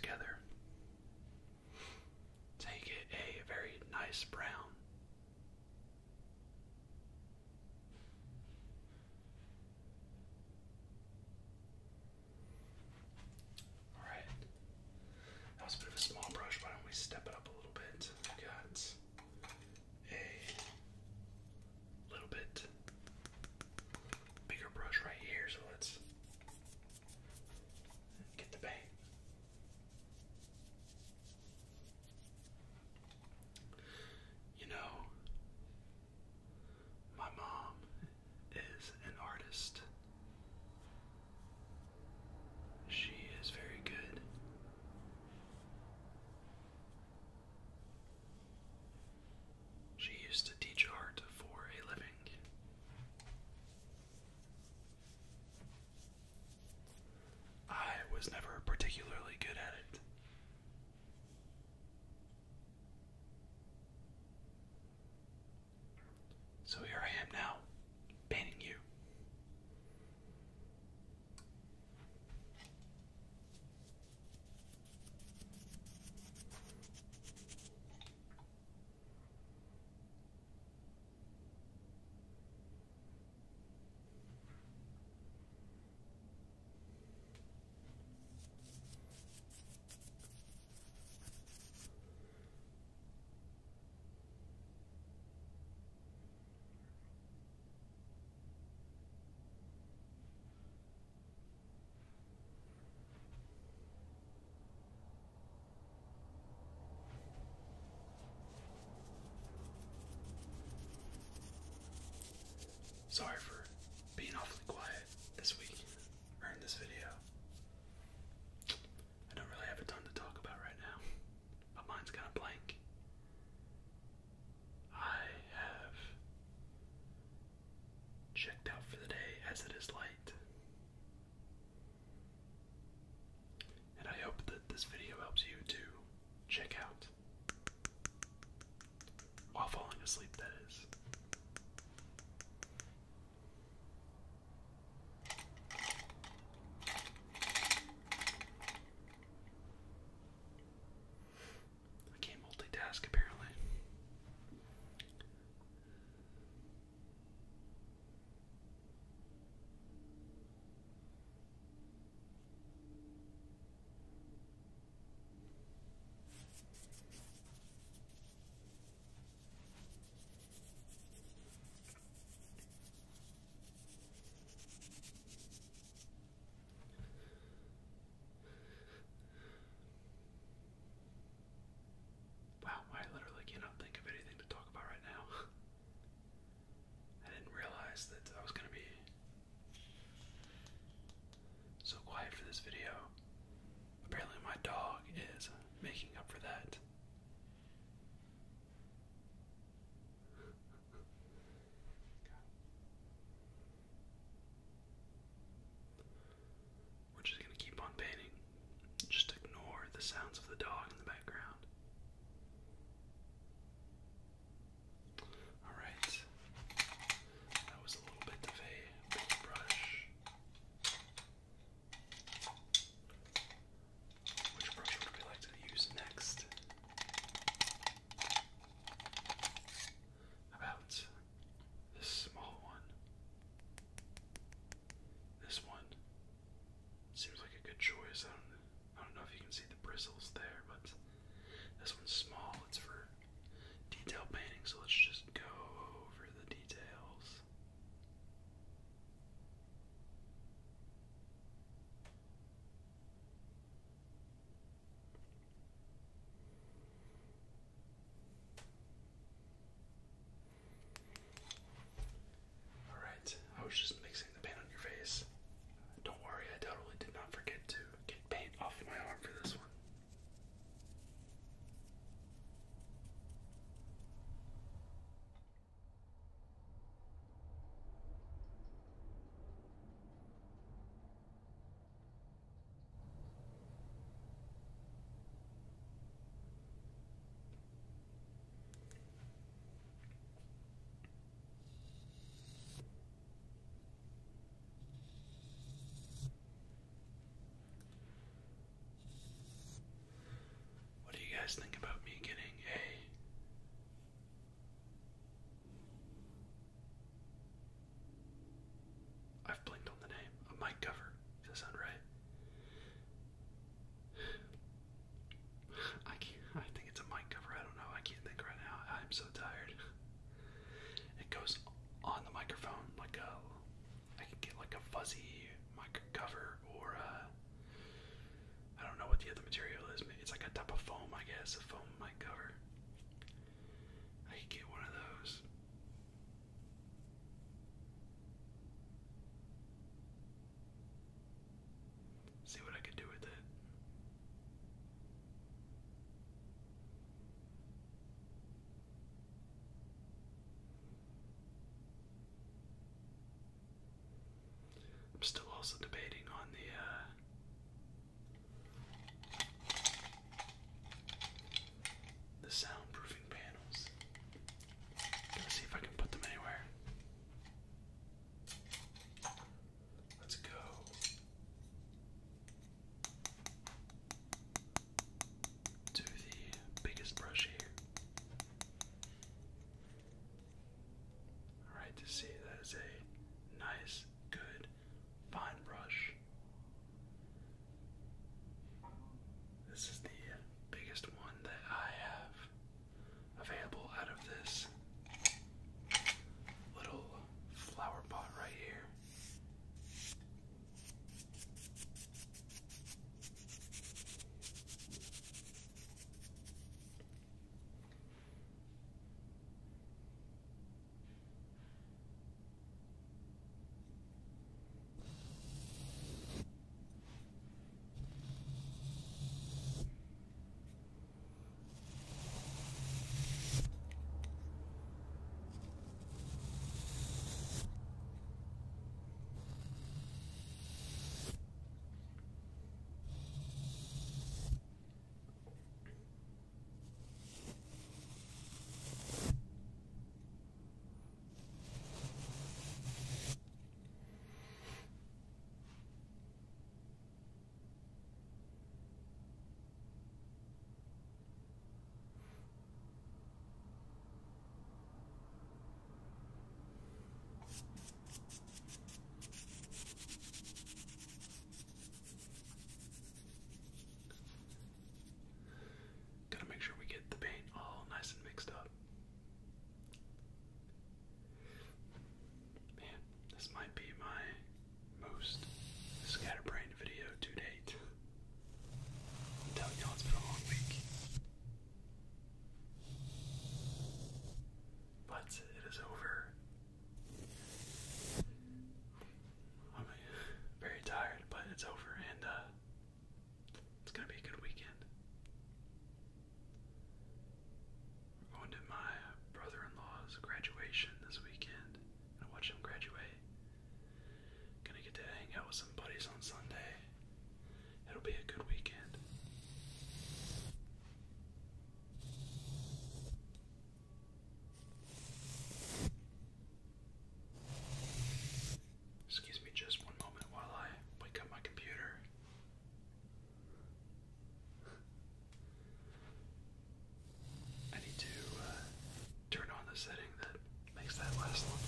together. Take it a very nice brown. Alright. That was a bit of a small brush. Why don't we step it up a little bit? We've got a little bit bigger brush right here, so let's get the paint. You know, my mom is an artist. She is very good. She used to teach art for a living. I was never particularly good at it. So here I am now, painting you. Sorry for being awfully quiet this week, or in this video. I don't really have a ton to talk about right now. My mind's kind of blank. I have checked out for the day as it is light. And I hope that this video helps you to check out. While falling asleep, that is. I can't multitask apparently. Wow, I literally cannot think of anything to talk about right now. I didn't realize that I was going to be so quiet for this video. Apparently my dog is making up for that. We're just going to keep on painting. Just ignore the sounds of the dog in the background. Alright. That was a little bit of a big brush. guys think about me getting a I've blinked on the name. A mic cover. Does that sound right? I think it's a mic cover. I don't know. I can't think right now. I'm so tired. It goes on the microphone like I can get like a fuzzy mic cover or I don't know what the other material is. It's like a type of foam, I guess. A foam mic cover. I could get one of those. See what I could do with it. I'm still also debating on the soundproofing panels. Gonna see if I can put them anywhere. Let's go. To the biggest brush here. Alright, to see that is a nice, good, fine brush. This is the biggest one that I have available out of this little flower pot right here. Gotta make sure we get the paint all nice and mixed up. Man, this might be my most scatterbrained video to date. I'm telling y'all, it's been a long week. But it is over. I'm very tired, but it's over, and it's gonna be a good weekend. We're going to my brother-in-law's graduation this weekend. Gonna watch him graduate. Gonna get to hang out with some buddies on Sunday. It'll be a good weekend. Excuse me just one moment while I wake up my computer. I need to turn on the setting that makes that last one.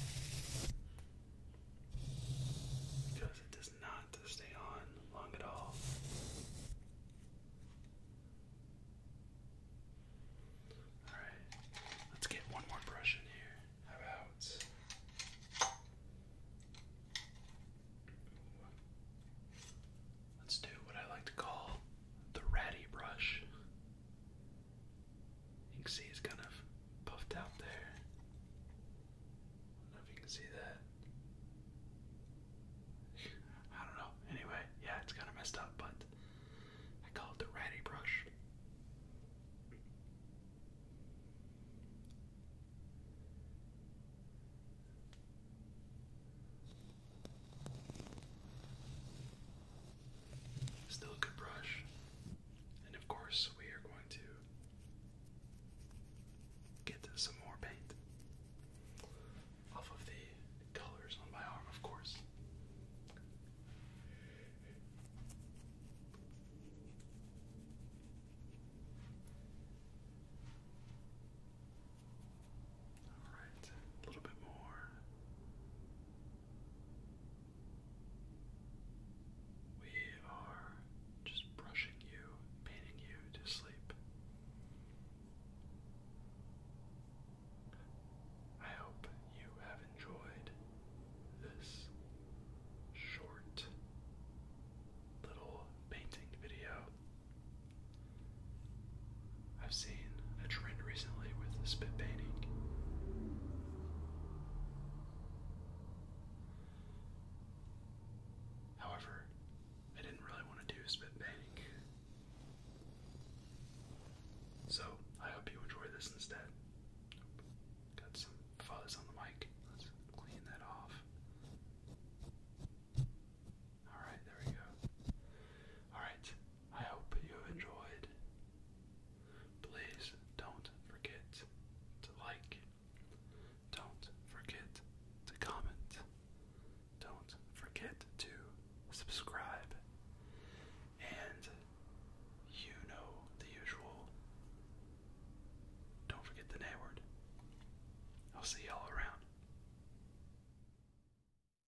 Because it does not stay on long at all. Alright, let's get one more brush in here. How about... let's do what I like to call the ratty brush. You can see it's kind of puffed out there. I don't know if you can see that. I don't know. Anyway, yeah, it's kind of messed up, but I call it the ratty brush. Still a good brush. And of course, we are going to get some more paint off of the colors on my arm, of course. I've seen a trend recently with spit painting. However, I didn't really want to do spit painting. So, I hope you enjoy this instead. Got some fuzz on the mic. Let's clean that off. Alright, there we go. Alright, I hope you enjoyed. Please don't forget to like. Don't forget to comment. Don't forget to subscribe. And you know the usual. Don't forget the N word. I'll see y'all